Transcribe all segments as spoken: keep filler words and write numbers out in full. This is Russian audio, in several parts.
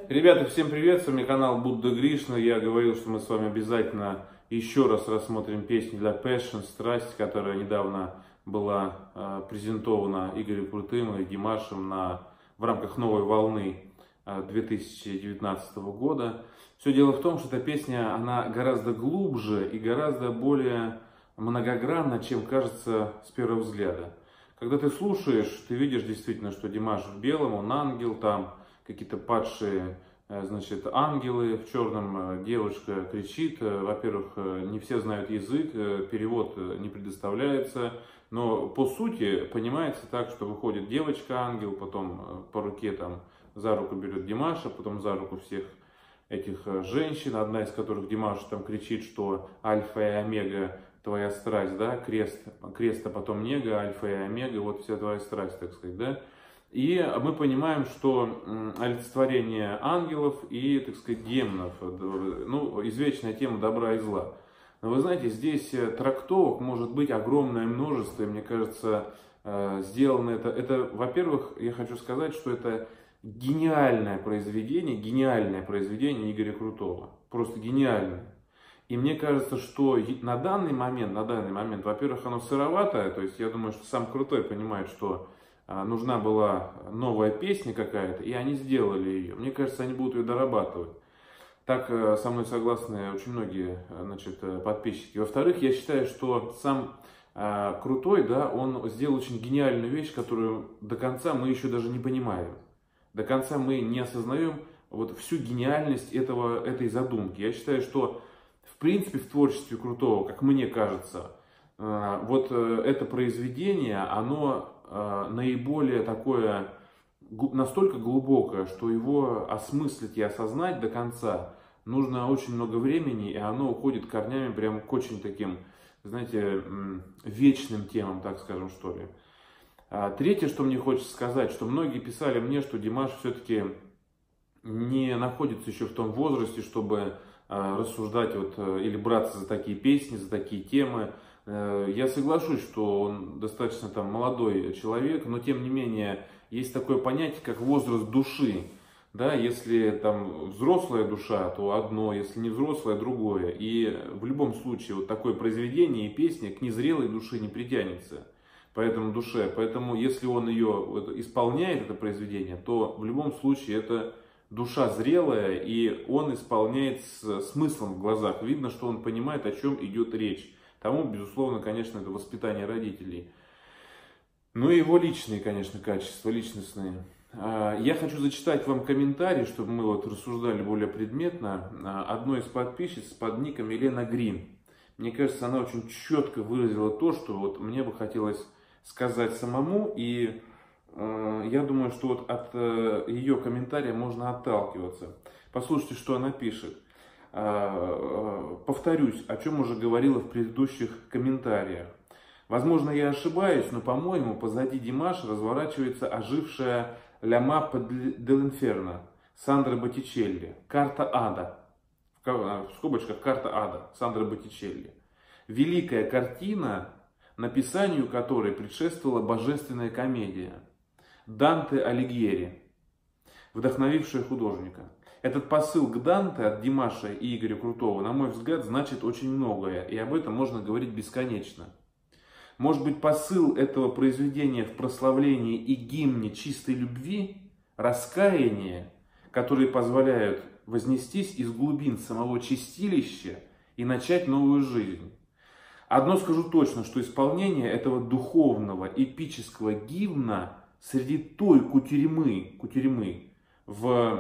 Ребята, всем привет, с вами канал Будда Гришна. Я говорил, что мы с вами обязательно еще раз рассмотрим песню для Passion, Страсть, которая недавно была э, презентована Игорем Крутым и Димашем на, в рамках новой волны э, две тысячи девятнадцатого года. Все дело в том, что эта песня, она гораздо глубже и гораздо более многогранна, чем кажется с первого взгляда. Когда ты слушаешь, ты видишь действительно, что Димаш в белом, он ангел, там какие-то падшие, значит, ангелы в черном, девушка кричит. Во-первых, не все знают язык, перевод не предоставляется, но по сути понимается так, что выходит девочка-ангел, потом по руке там за руку берет Димаша, потом за руку всех этих женщин, одна из которых Димаш там кричит, что альфа и омега твоя страсть, да, крест, крест, а потом нега, альфа и омега, вот вся твоя страсть, так сказать, да. И мы понимаем, что олицетворение ангелов и, так сказать, демонов, ну, извечная тема добра и зла. Но вы знаете, здесь трактовок может быть огромное множество, и мне кажется, сделано это, это, во-первых, я хочу сказать, что это гениальное произведение, гениальное произведение Игоря Крутого, просто гениальное. И мне кажется, что на данный момент, на данный момент, во-первых, оно сыроватое, то есть я думаю, что сам Крутой понимает, что нужна была новая песня какая-то, и они сделали ее. Мне кажется, они будут ее дорабатывать. Так со мной согласны очень многие, значит, подписчики. Во-вторых, я считаю, что сам э, Крутой, да, он сделал очень гениальную вещь, которую до конца мы еще даже не понимаем. До конца мы не осознаем вот всю гениальность этого, этой задумки. Я считаю, что в принципе в творчестве Крутого, как мне кажется, э, вот э, это произведение, оно наиболее такое, настолько глубокое, что его осмыслить и осознать до конца нужно очень много времени, и оно уходит корнями прям к очень таким, знаете, вечным темам, так скажем, что ли. Третье, что мне хочется сказать, что многие писали мне, что Димаш все-таки не находится еще в том возрасте, чтобы рассуждать вот, или браться за такие песни, за такие темы. Я соглашусь, что он достаточно там молодой человек, но тем не менее есть такое понятие, как возраст души. Да, если там взрослая душа, то одно, если не взрослая, другое. И в любом случае вот такое произведение и песня к незрелой душе не притянется. Поэтому душе, поэтому если он ее вот, исполняет, это произведение, то в любом случае это душа зрелая, и он исполняет с смыслом в глазах. Видно, что он понимает, о чем идет речь. Тому, безусловно, конечно, это воспитание родителей. Ну и его личные, конечно, качества, личностные. Я хочу зачитать вам комментарий, чтобы мы вот рассуждали более предметно. Одной из подписчиц под ником Елена Грин. Мне кажется, она очень четко выразила то, что вот мне бы хотелось сказать самому. И я думаю, что вот от ее комментария можно отталкиваться. Послушайте, что она пишет. Повторюсь, о чем уже говорила в предыдущих комментариях. Возможно, я ошибаюсь, но, по-моему, позади Димаша разворачивается ожившая «Ля Маппа dell'Inferno» Сандро Боттичелли, «Карта ада», в скобочках «Карта ада» Сандро Боттичелли. Великая картина, написанию которой предшествовала божественная комедия Данте Алигьери, вдохновившая художника. Этот посыл к Данте от Димаша и Игоря Крутого, на мой взгляд, значит очень многое, и об этом можно говорить бесконечно. Может быть, посыл этого произведения в прославлении и гимне чистой любви, раскаяния, которые позволяют вознестись из глубин самого чистилища и начать новую жизнь. Одно скажу точно, что исполнение этого духовного, эпического гимна среди той кутерьмы, кутерьмы в...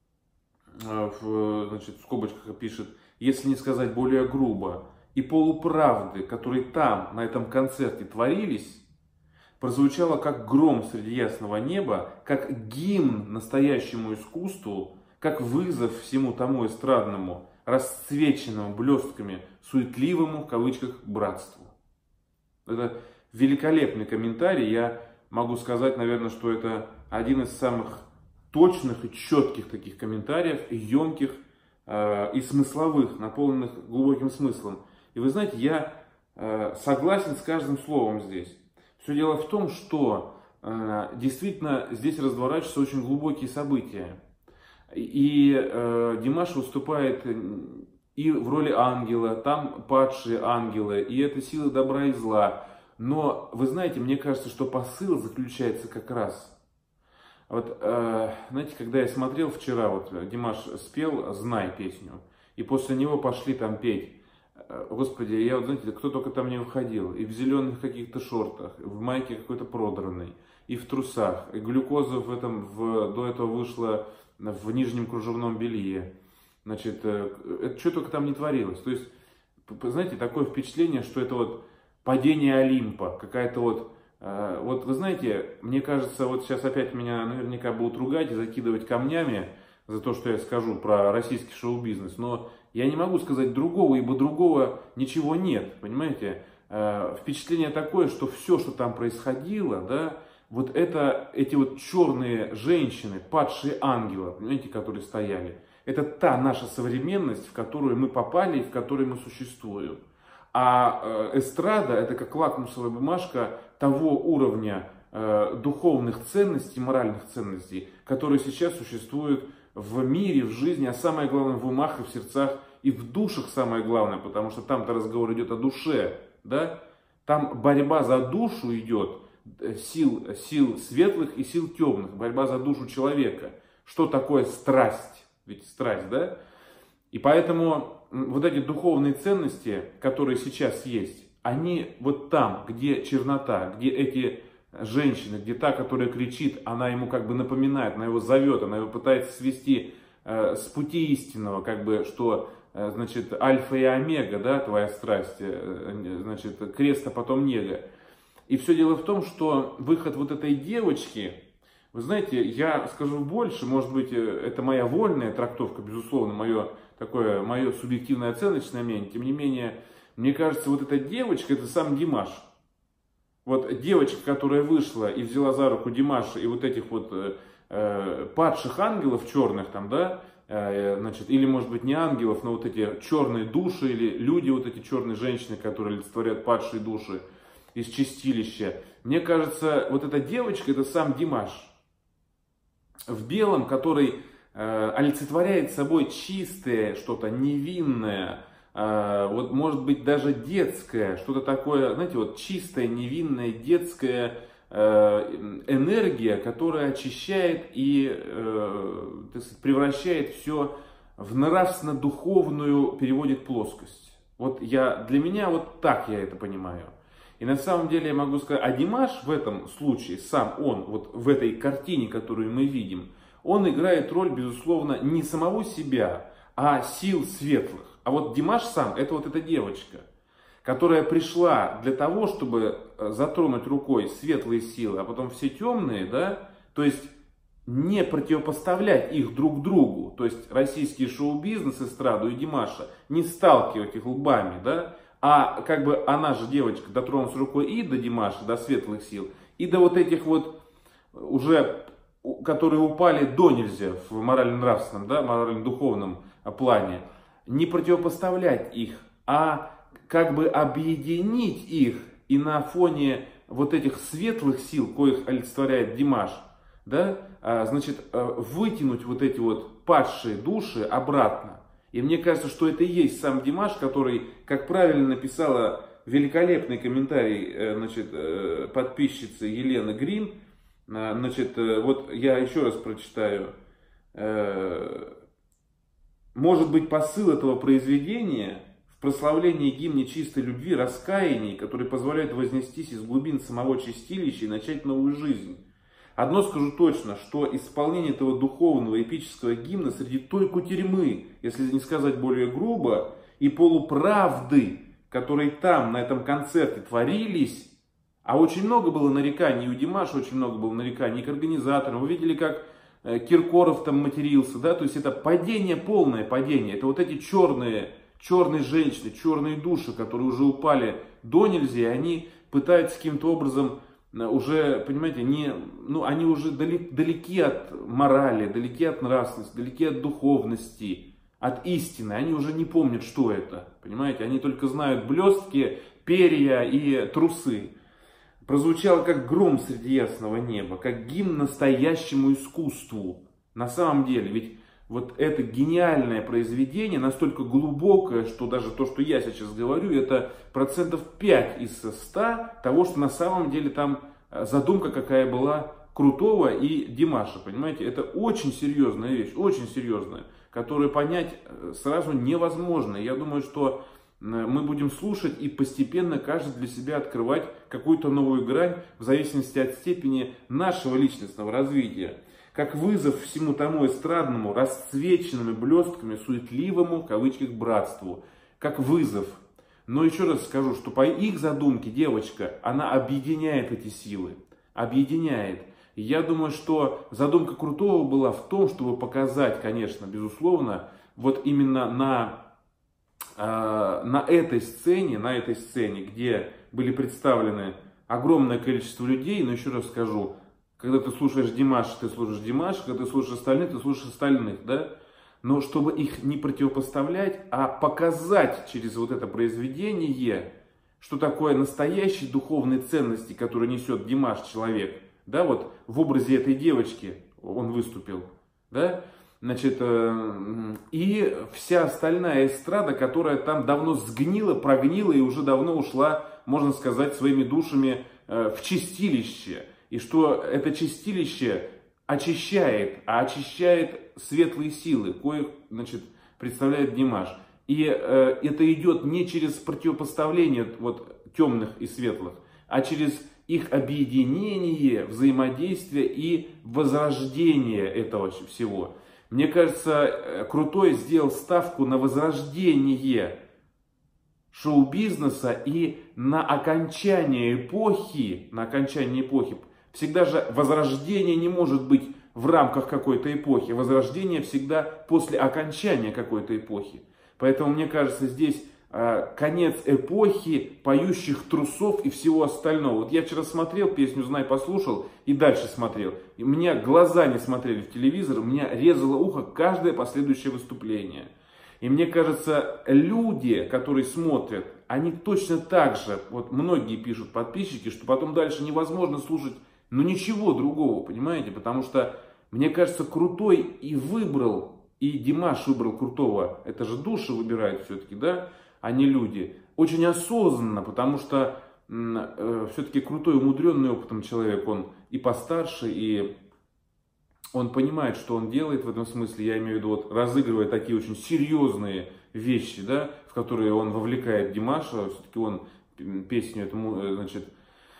В, значит, в скобочках пишет, если не сказать более грубо, и полуправды, которые там, на этом концерте творились, прозвучало как гром среди ясного неба, как гимн настоящему искусству, как вызов всему тому эстрадному, расцвеченному блестками, суетливому, в кавычках, братству. Это великолепный комментарий. Я могу сказать, наверное, что это один из самых точных и четких таких комментариев, емких э, и смысловых, наполненных глубоким смыслом. И вы знаете, я э, согласен с каждым словом здесь. Все дело в том, что э, действительно здесь разворачиваются очень глубокие события. И э, Димаш выступает и в роли ангела, там падшие ангелы, и это сила добра и зла. Но вы знаете, мне кажется, что посыл заключается как раз. Вот, э, знаете, когда я смотрел вчера, вот Димаш спел «Знай» песню, и после него пошли там петь. Господи, я вот, знаете, кто только там не выходил. И в зеленых каких-то шортах, в майке какой-то продранной, и в трусах. И глюкоза в этом, в, до этого вышла в нижнем кружевном белье. Значит, это что только там не творилось. То есть, знаете, такое впечатление, что это вот падение Олимпа. Какая-то вот, вот вы знаете, мне кажется, вот сейчас опять меня наверняка будут ругать и закидывать камнями за то, что я скажу про российский шоу-бизнес. Но я не могу сказать другого, ибо другого ничего нет, понимаете? Впечатление такое, что все, что там происходило, да, вот это, эти вот черные женщины, падшие ангелы, понимаете, которые стояли, это та наша современность, в которую мы попали и в которой мы существуем. А эстрада — это как лакмусовая бумажка того уровня духовных ценностей, моральных ценностей, которые сейчас существуют в мире, в жизни, а самое главное в умах и в сердцах, и в душах самое главное, потому что там-то разговор идет о душе, да? Там борьба за душу идет, сил, сил светлых и сил темных, борьба за душу человека. Что такое страсть? Ведь страсть, да? И поэтому вот эти духовные ценности, которые сейчас есть, они вот там, где чернота, где эти женщины, где та, которая кричит, она ему как бы напоминает, она его зовет, она его пытается свести э, с пути истинного, как бы, что, э, значит, альфа и омега, да, твоя страсть, э, значит, крест, а потом нега. И все дело в том, что выход вот этой девочки, вы знаете, я скажу больше, может быть, это моя вольная трактовка, безусловно, мое такое, мое субъективное оценочное мнение, тем не менее, мне кажется, вот эта девочка, это сам Димаш. Вот девочка, которая вышла и взяла за руку Димаша и вот этих вот э, падших ангелов черных там, да, э, значит, или может быть не ангелов, но вот эти черные души или люди, вот эти черные женщины, которые олицетворяют падшие души из чистилища. Мне кажется, вот эта девочка — это сам Димаш в белом, который э, олицетворяет собой чистое, что-то невинное, вот может быть даже детское, что-то такое, знаете, вот чистая, невинная, детская э, энергия, которая очищает и э, так сказать, превращает все в нравственно-духовную, переводит плоскость. Вот я, для меня вот так я это понимаю. И на самом деле я могу сказать, а Димаш в этом случае, сам он, вот в этой картине, которую мы видим, он играет роль, безусловно, не самого себя, а сил светлых. А вот Димаш сам, это вот эта девочка, которая пришла для того, чтобы затронуть рукой светлые силы, а потом все темные, да, то есть не противопоставлять их друг другу, то есть российский шоу-бизнес, эстраду и Димаша, не сталкивать их лбами, да, а как бы она же, девочка, дотронулась рукой и до Димаша, до светлых сил, и до вот этих вот уже, которые упали до нельзя в морально-нравственном, да, морально-духовном плане. Не противопоставлять их, а как бы объединить их и на фоне вот этих светлых сил, коих олицетворяет Димаш, да, значит, вытянуть вот эти вот падшие души обратно. И мне кажется, что это и есть сам Димаш, который, как правильно написала великолепный комментарий, значит, подписчицы Елены Грин, значит, вот я еще раз прочитаю. Может быть, посыл этого произведения в прославлении гимне чистой любви, раскаяний, который позволяет вознестись из глубин самого чистилища и начать новую жизнь. Одно скажу точно, что исполнение этого духовного эпического гимна среди той кутерьмы, если не сказать более грубо, и полуправды, которые там, на этом концерте творились, а очень много было нареканий у Димаша, очень много было нареканий к организаторам. Вы видели, как Киркоров там матерился, да, то есть это падение, полное падение, это вот эти черные, черные женщины, черные души, которые уже упали до нельзя, и они пытаются каким-то образом уже, понимаете, не, ну, они уже далеки, далеки от морали, далеки от нравственности, далеки от духовности, от истины, они уже не помнят, что это, понимаете, они только знают блестки, перья и трусы. Прозвучало как гром среди ясного неба, как гимн настоящему искусству. На самом деле, ведь вот это гениальное произведение, настолько глубокое, что даже то, что я сейчас говорю, это процентов пять из ста того, что на самом деле там задумка какая была Крутого и Димаша, понимаете? Это очень серьезная вещь, очень серьезная, которую понять сразу невозможно. Я думаю, что мы будем слушать и постепенно каждый для себя открывать какую-то новую грань в зависимости от степени нашего личностного развития. Как вызов всему тому эстрадному, расцвеченными блестками, суетливому, в кавычках, братству. Как вызов. Но еще раз скажу, что по их задумке девочка, она объединяет эти силы. Объединяет. И я думаю, что задумка Крутого была в том, чтобы показать, конечно, безусловно, вот именно на, э, на этой сцене, на этой сцене, где были представлены огромное количество людей, но еще раз скажу, когда ты слушаешь Димаша, ты слушаешь Димаша, когда ты слушаешь остальных, ты слушаешь остальных, да? Но чтобы их не противопоставлять, а показать через вот это произведение, что такое настоящие духовные ценности, которые несет Димаш человек, да, вот в образе этой девочки он выступил, да, значит, э, и вся остальная эстрада, которая там давно сгнила, прогнила и уже давно ушла, можно сказать, своими душами э, в чистилище. И что это чистилище очищает, а очищает светлые силы, коих, значит, представляет Димаш. И э, это идет не через противопоставление вот, темных и светлых, а через их объединение, взаимодействие и возрождение этого всего. Мне кажется, Крутой сделал ставку на возрождение шоу-бизнеса и на окончание эпохи, на окончание эпохи. Всегда же возрождение не может быть в рамках какой-то эпохи. Возрождение всегда после окончания какой-то эпохи. Поэтому, мне кажется, здесь э, конец эпохи поющих трусов и всего остального. Вот я вчера смотрел песню «Знай», послушал и дальше смотрел. И у меня глаза не смотрели в телевизор, у меня резало ухо каждое последующее выступление. И мне кажется, люди, которые смотрят, они точно так же, вот многие пишут подписчики, что потом дальше невозможно слушать, ну ничего другого, понимаете? Потому что, мне кажется, Крутой и выбрал, и Димаш выбрал Крутого, это же души выбирают все-таки, да, а не люди. Очень осознанно, потому что э, все-таки Крутой, умудренный опытом человек, он и постарше, и он понимает, что он делает в этом смысле, я имею в виду, вот, разыгрывая такие очень серьезные вещи, да, в которые он вовлекает Димаша, все-таки он песню, эту, значит,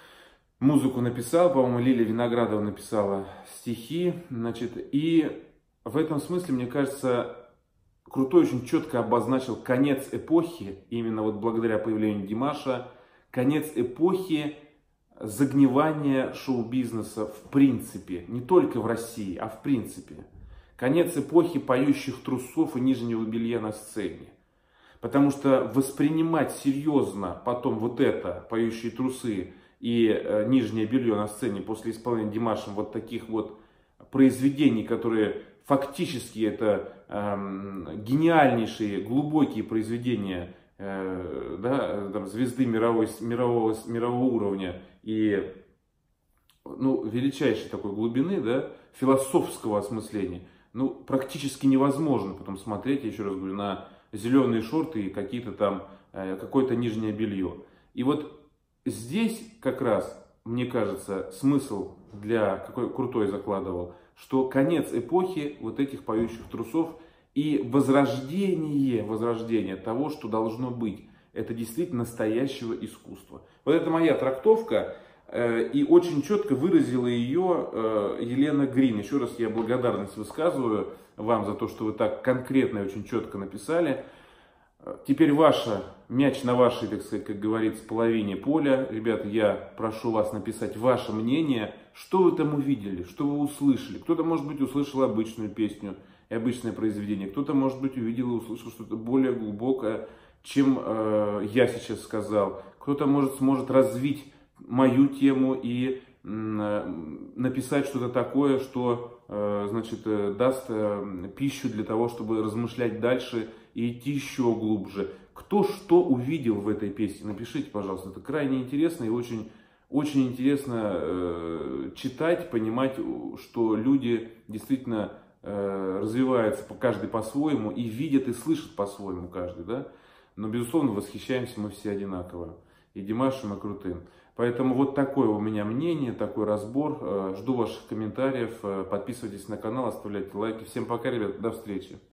музыку написал, по-моему, Лилия Виноградова написала стихи, значит, и в этом смысле, мне кажется, Крутой очень четко обозначил конец эпохи, именно вот благодаря появлению Димаша, конец эпохи загнивания шоу-бизнеса в принципе, не только в России, а в принципе. Конец эпохи поющих трусов и нижнего белья на сцене. Потому что воспринимать серьезно потом вот это, поющие трусы и э, нижнее белье на сцене после исполнения Димашем вот таких вот произведений, которые фактически это э, гениальнейшие, глубокие произведения э, да, там, звезды мировой, мирового, мирового уровня и ну, величайшей такой глубины, да, философского осмысления, ну, практически невозможно потом смотреть, я еще раз говорю, на зеленые шорты и какие-то там, э, какое-то нижнее белье. И вот здесь как раз, мне кажется, смысл для, какой Крутой закладывал, что конец эпохи вот этих поющих трусов и возрождение, возрождение того, что должно быть. Это действительно настоящего искусства. Вот это моя трактовка, э, и очень четко выразила ее э, Елена Грин. Еще раз я благодарность высказываю вам за то, что вы так конкретно и очень четко написали. Теперь ваша, мяч на вашей, так сказать, как говорится, половине поля. Ребята, я прошу вас написать ваше мнение, что вы там увидели, что вы услышали. Кто-то, может быть, услышал обычную песню и обычное произведение. Кто-то, может быть, увидел и услышал что-то более глубокое, чем э, я сейчас сказал. Кто-то, может, сможет развить мою тему и э, написать что-то такое, что, э, значит, э, даст э, пищу для того, чтобы размышлять дальше и идти еще глубже. Кто что увидел в этой песне? Напишите, пожалуйста. Это крайне интересно и очень, очень интересно э, читать, понимать, что люди действительно э, развивается по каждый по-своему и видит и слышит по-своему каждый, да. Но, безусловно, восхищаемся мы все одинаково. И Димашем, и Крутым. Поэтому вот такое у меня мнение, такой разбор. Жду ваших комментариев. Подписывайтесь на канал, оставляйте лайки. Всем пока, ребят, до встречи.